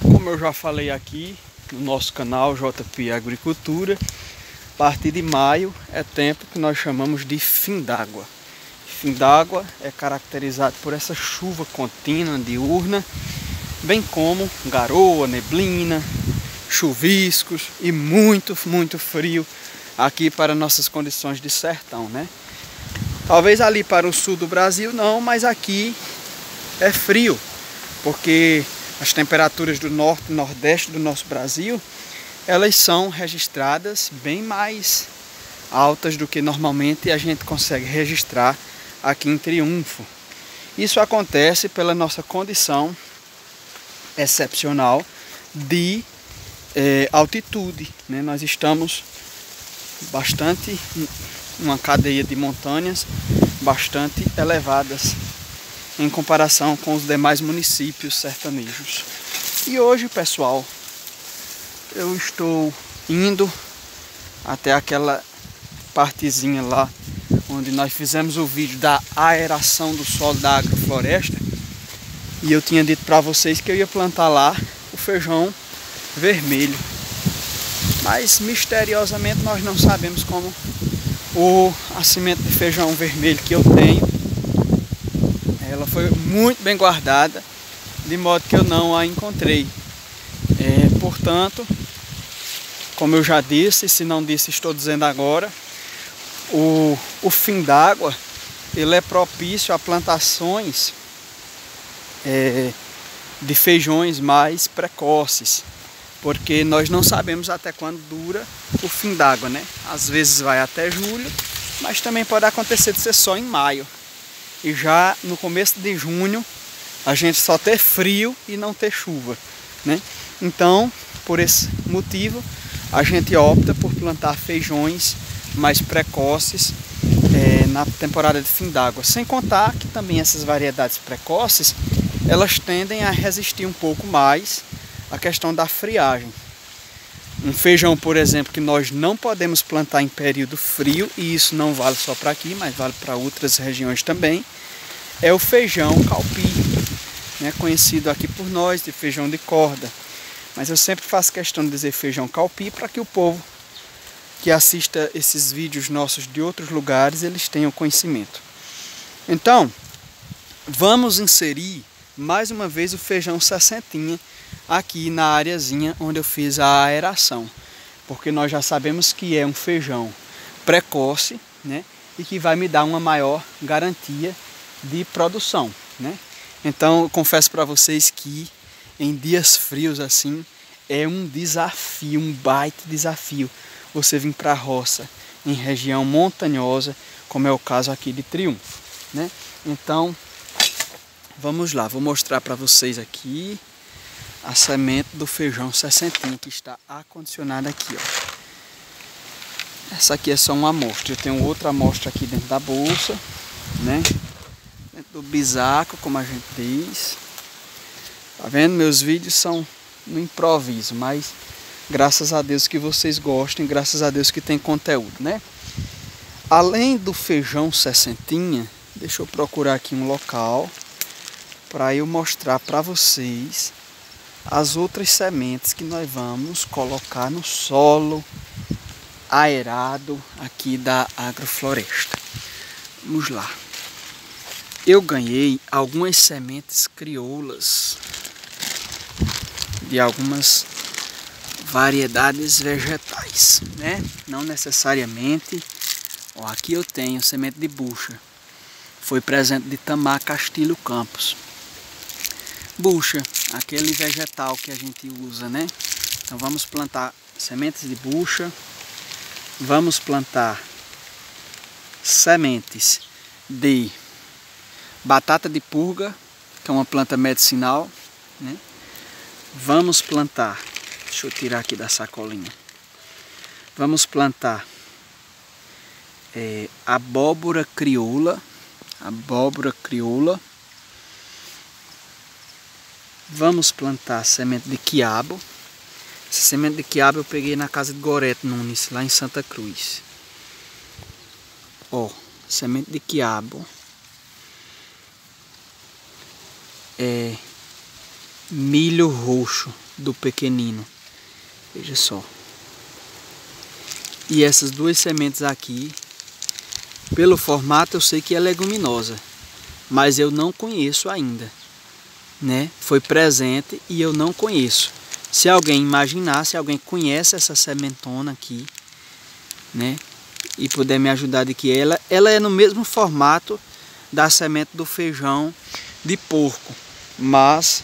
Como eu já falei aqui no nosso canal JP Agricultura, a partir de maio é tempo que nós chamamos de fim d'água. Fim d'água é caracterizado por essa chuva contínua, diurna, bem como garoa, neblina, chuviscos e muito frio aqui para nossas condições de sertão, né? Talvez ali para o sul do Brasil não, mas aqui é frio, porque as temperaturas do norte e nordeste do nosso Brasil, elas são registradas bem mais altas do que normalmente a gente consegue registrar aqui em Triunfo. Isso acontece pela nossa condição excepcional de altitude, né? Nós estamos bastante uma cadeia de montanhas bastante elevadas em comparação com os demais municípios sertanejos. E hoje, pessoal, eu estou indo até aquela partezinha lá onde nós fizemos o vídeo da aeração do solo da agrofloresta, e eu tinha dito para vocês que eu ia plantar lá o feijão vermelho, mas misteriosamente nós não sabemos como a semente de feijão vermelho que eu tenho, ela foi muito bem guardada, de modo que eu não a encontrei. Portanto, como eu já disse, se não disse, estou dizendo agora, o fim d'água ele é propício a plantações de feijões mais precoces, porque nós não sabemos até quando dura o fim d'água, né? Às vezes vai até julho, mas também pode acontecer de ser só em maio. E já no começo de junho a gente só ter frio e não ter chuva, né? Então, por esse motivo, a gente opta por plantar feijões mais precoces na temporada de fim d'água. Sem contar que também essas variedades precoces, elas tendem a resistir um pouco mais à questão da friagem. Um feijão, por exemplo, que nós não podemos plantar em período frio, e isso não vale só para aqui, mas vale para outras regiões também, é o feijão calpi, né, conhecido aqui por nós de feijão de corda. Mas eu sempre faço questão de dizer feijão calpi para que o povo que assista esses vídeos nossos de outros lugares, eles tenham conhecimento. Então, vamos inserir mais uma vez o feijão sessentinha aqui na areazinha onde eu fiz a aeração, porque nós já sabemos que é um feijão precoce, né, e que vai me dar uma maior garantia de produção, né? Então eu confesso para vocês que em dias frios assim é um desafio, um baita desafio você vir para a roça em região montanhosa, como é o caso aqui de Triunfo, né? Então vamos lá, vou mostrar para vocês aqui a semente do feijão sessentinha que está acondicionada aqui, ó. Essa aqui é só uma amostra, eu tenho outra amostra aqui dentro da bolsa, né? Dentro do bisaco, como a gente diz. Tá vendo? Meus vídeos são no improviso, mas graças a Deus que vocês gostem, graças a Deus que tem conteúdo, né? Além do feijão sessentinha, deixa eu procurar aqui um local para eu mostrar para vocês as outras sementes que nós vamos colocar no solo aerado aqui da agrofloresta. Vamos lá. Eu ganhei algumas sementes crioulas de algumas variedades vegetais, né? Não necessariamente. Ó, aqui eu tenho semente de bucha. Foi presente de Tamar Castilho Campos. Bucha, aquele vegetal que a gente usa, né? Então vamos plantar sementes de bucha. Vamos plantar sementes de batata de purga, que é uma planta medicinal, né? Vamos plantar, deixa eu tirar aqui da sacolinha. Vamos plantar abóbora crioula, Vamos plantar semente de quiabo. Essa semente de quiabo eu peguei na casa de Gorete Nunes, lá em Santa Cruz. Ó, semente de quiabo. milho roxo do pequenino. Veja só. E essas duas sementes aqui, pelo formato eu sei que é leguminosa, mas eu não conheço ainda, né? Foi presente e eu não conheço. Se alguém imaginar, se alguém conhece essa sementona aqui, né? E puder me ajudar de que ela é no mesmo formato da semente do feijão de porco, mas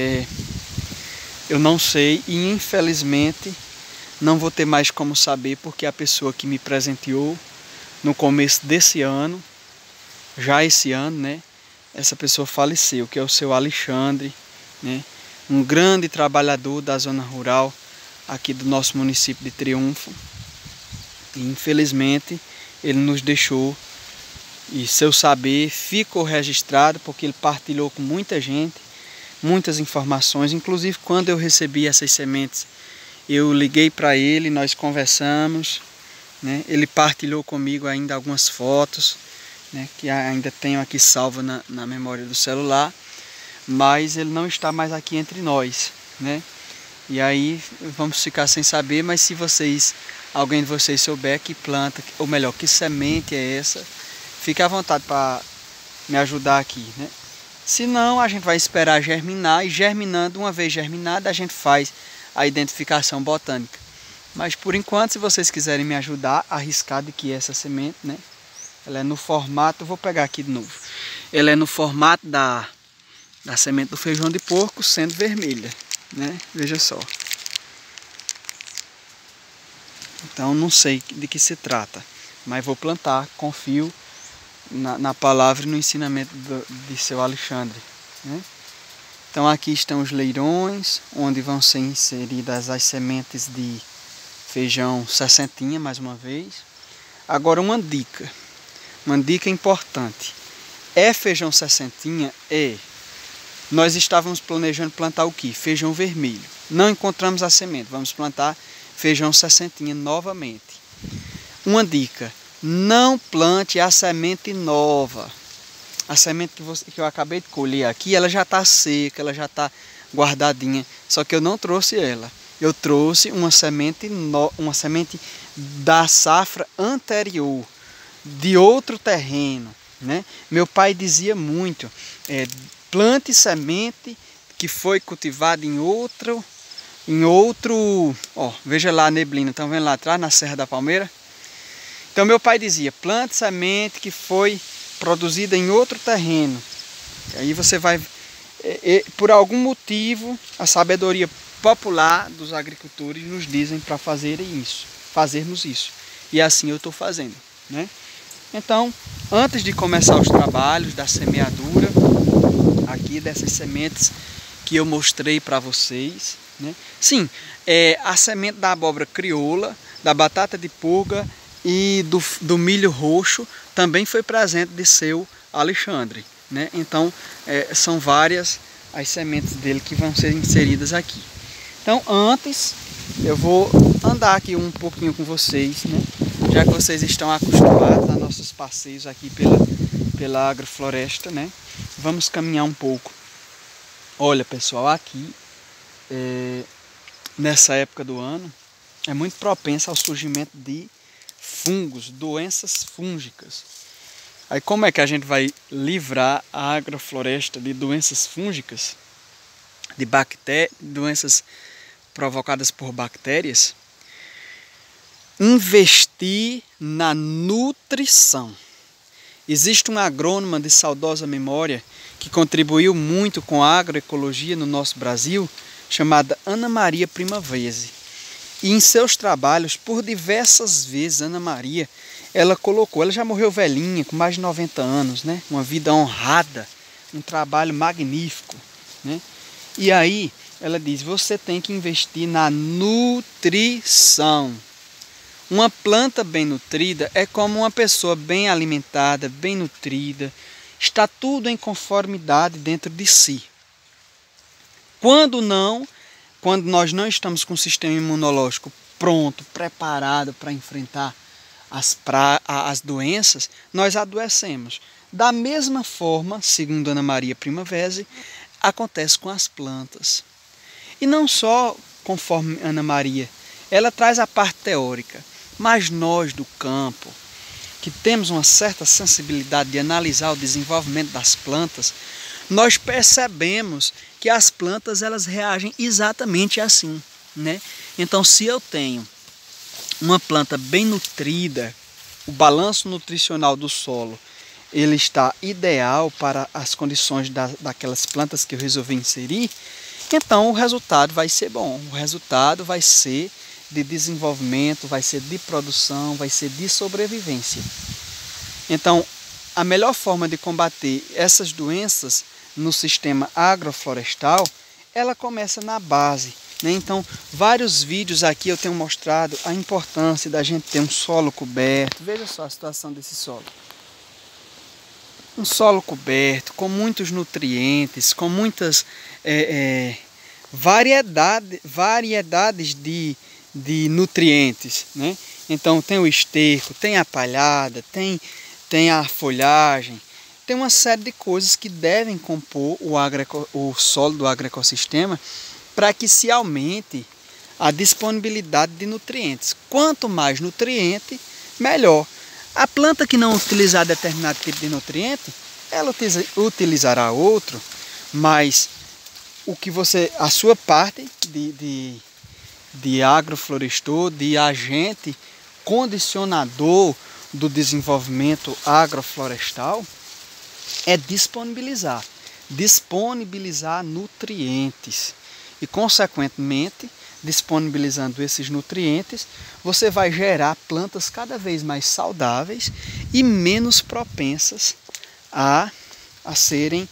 eu não sei e infelizmente não vou ter mais como saber, porque a pessoa que me presenteou no começo desse ano, já esse ano, né, essa pessoa faleceu, que é o seu Alexandre, né, um grande trabalhador da zona rural aqui do nosso município de Triunfo. E infelizmente ele nos deixou, e seu saber ficou registrado porque ele partilhou com muita gente, muitas informações. Inclusive quando eu recebi essas sementes, eu liguei para ele, nós conversamos, né? Ele partilhou comigo ainda algumas fotos, né, que ainda tenho aqui salva na memória do celular, mas ele não está mais aqui entre nós, né? E aí vamos ficar sem saber, mas se alguém de vocês souber que planta, ou melhor, que semente é essa, fique à vontade para me ajudar aqui, né? Se não, a gente vai esperar germinar, e germinando, uma vez germinada, a gente faz a identificação botânica. Mas por enquanto, se vocês quiserem me ajudar, arriscar de que essa semente, né, ela é no formato, eu vou pegar aqui de novo, ela é no formato da semente do feijão de porco, sendo vermelha, né? Veja só. Então não sei de que se trata, mas vou plantar, confio na palavra e no ensinamento de seu Alexandre, né? Então aqui estão os leirões, onde vão ser inseridas as sementes de feijão sessentinha, mais uma vez. Agora uma dica importante. É feijão sessentinha? É. Nós estávamos planejando plantar o quê? Feijão vermelho. Não encontramos a semente, vamos plantar feijão sessentinha novamente. Uma dica, não plante a semente nova. A semente que eu acabei de colher aqui, ela já está seca, ela já está guardadinha, só que eu não trouxe ela. Eu trouxe uma semente da safra anterior, de outro terreno, né? Meu pai dizia muito, plante semente que foi cultivada em outro, ó, veja lá a neblina, estão vendo lá atrás, na Serra da Palmeira? Então meu pai dizia, plante semente que foi produzida em outro terreno. Aí você vai, por algum motivo, a sabedoria popular dos agricultores nos dizem para fazermos isso. E assim eu estou fazendo, né? Então, antes de começar os trabalhos da semeadura, aqui dessas sementes que eu mostrei para vocês, né? Sim, a semente da abóbora crioula, da batata de pulga e do milho roxo também foi presente de seu Alexandre, né? Então são várias as sementes dele que vão ser inseridas aqui. Então antes eu vou andar aqui um pouquinho com vocês, né? Já que vocês estão acostumados a nossos passeios aqui pela agrofloresta, né? Vamos caminhar um pouco. Olha pessoal, aqui nessa época do ano é muito propensa ao surgimento de fungos, doenças fúngicas. Aí como é que a gente vai livrar a agrofloresta de doenças fúngicas, de doenças provocadas por bactérias? Investir na nutrição. Existe uma agrônoma de saudosa memória que contribuiu muito com a agroecologia no nosso Brasil, chamada Ana Maria Primavesi. E em seus trabalhos, por diversas vezes, Ana Maria, ela já morreu velhinha, com mais de 90 anos, né? Uma vida honrada, um trabalho magnífico, né? E aí, ela diz, você tem que investir na nutrição. Uma planta bem nutrida é como uma pessoa bem alimentada, bem nutrida, está tudo em conformidade dentro de si. Quando nós não estamos com o sistema imunológico pronto, preparado para enfrentar as doenças, nós adoecemos. Da mesma forma, segundo Ana Maria Primavesi, acontece com as plantas. E não só conforme Ana Maria, ela traz a parte teórica, mas nós do campo, que temos uma certa sensibilidade de analisar o desenvolvimento das plantas, nós percebemos que as plantas elas reagem exatamente assim, né? Então, se eu tenho uma planta bem nutrida, o balanço nutricional do solo ele está ideal para as condições daquelas plantas que eu resolvi inserir, então o resultado vai ser bom. O resultado vai ser de desenvolvimento, vai ser de produção, vai ser de sobrevivência. Então, a melhor forma de combater essas doenças no sistema agroflorestal, ela começa na base, né? Então, vários vídeos aqui eu tenho mostrado a importância da gente ter um solo coberto. Veja só a situação desse solo. Um solo coberto, com muitos nutrientes, com muitas variedades de nutrientes, né? Então tem o esterco, tem a palhada, tem a folhagem, tem uma série de coisas que devem compor o solo do agroecossistema para que se aumente a disponibilidade de nutrientes. Quanto mais nutriente, melhor. A planta que não utilizar determinado tipo de nutriente, ela utilizará outro, mas a sua parte de agroflorestor, de agente condicionador do desenvolvimento agroflorestal, é disponibilizar nutrientes. E, consequentemente, disponibilizando esses nutrientes, você vai gerar plantas cada vez mais saudáveis e menos propensas a serem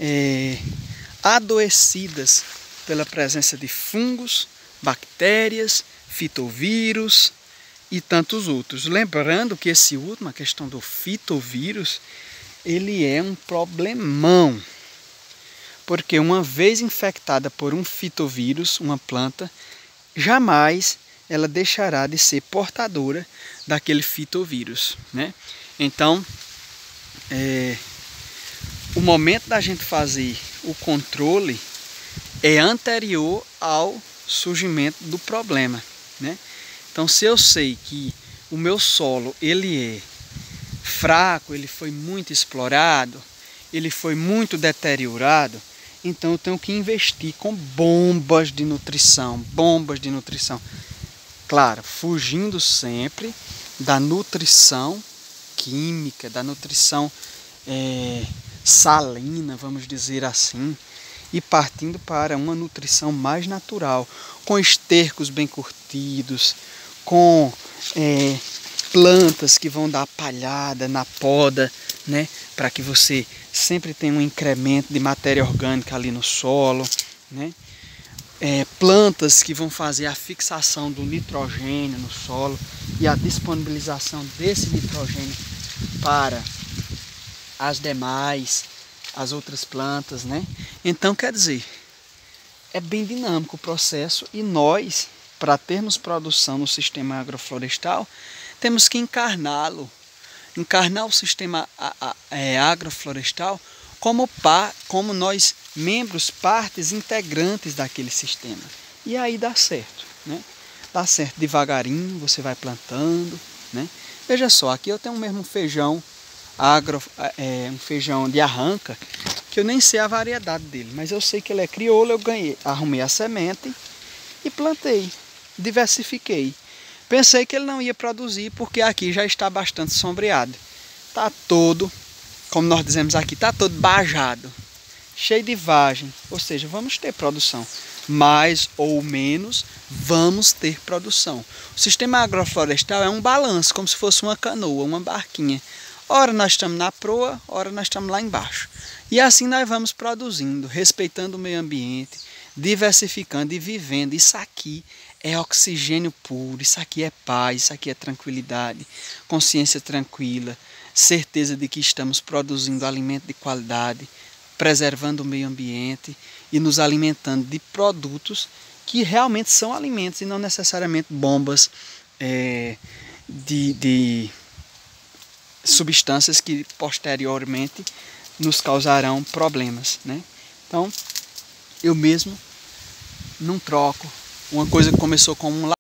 adoecidas pela presença de fungos, bactérias, fitovírus e tantos outros. Lembrando que esse último, a questão do fitovírus, ele é um problemão. Porque uma vez infectada por um fitovírus, uma planta, jamais ela deixará de ser portadora daquele fitovírus, né? Então, o momento da gente fazer o controle é anterior ao surgimento do problema, né? Então, se eu sei que o meu solo ele é fraco, ele foi muito explorado, ele foi muito deteriorado, então eu tenho que investir com bombas de nutrição. Claro, fugindo sempre da nutrição química, da nutrição salina, vamos dizer assim, e partindo para uma nutrição mais natural, com estercos bem curtidos, com plantas que vão dar palhada na poda, né, para que você sempre tenha um incremento de matéria orgânica ali no solo, né? Plantas que vão fazer a fixação do nitrogênio no solo e a disponibilização desse nitrogênio para as outras plantas, né? Então, quer dizer, é bem dinâmico o processo e nós, para termos produção no sistema agroflorestal, temos que encarnar o sistema agroflorestal como nós, membros, partes integrantes daquele sistema. E aí dá certo, né? Dá certo devagarinho, você vai plantando, né? Veja só, aqui eu tenho mesmo um feijão um feijão de arranca, que eu nem sei a variedade dele, mas eu sei que ele é crioulo. Eu arrumei a semente e plantei, diversifiquei. Pensei que ele não ia produzir, porque aqui já está bastante sombreado. Está todo, como nós dizemos aqui, está todo bajado, cheio de vagem. Ou seja, vamos ter produção. Mais ou menos, vamos ter produção. O sistema agroflorestal é um balanço, como se fosse uma canoa, uma barquinha. Ora nós estamos na proa, ora nós estamos lá embaixo. E assim nós vamos produzindo, respeitando o meio ambiente, diversificando e vivendo. Isso aqui é oxigênio puro, isso aqui é paz, isso aqui é tranquilidade, consciência tranquila, certeza de que estamos produzindo alimento de qualidade, preservando o meio ambiente e nos alimentando de produtos que realmente são alimentos e não necessariamente bombas de substâncias que posteriormente nos causarão problemas, né? Então, eu mesmo não troco uma coisa que começou como um